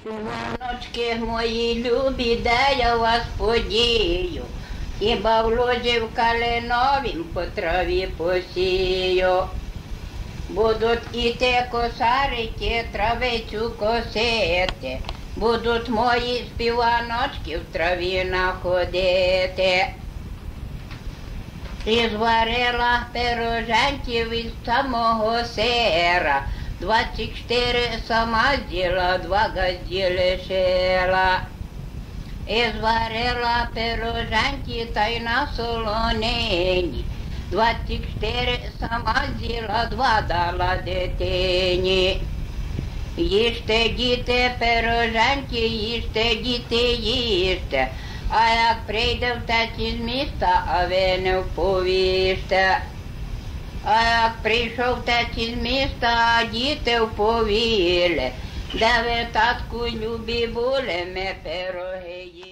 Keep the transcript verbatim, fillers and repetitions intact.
Іваночки мої любі, де я вас подію, хіба в лузі в калиновім по траві посію. Будуть іти косарики, травицю косити, будуть мої співаночки в траві находити. І зварила пироженьків із самого сира, двадцять чотири сама з'їла, два газді лишила. І зварила пироженьки та й на солонині, двадцять чотири сама з'їла, два дала дитині. Їжте, діти, пироженьки, їжте, діти, їжте, а як прийде втець із міста, а ви не вповіжте. А як прийшов втець із міста, а діти вповіли, де ви, татку, любі були, ми пироги їли.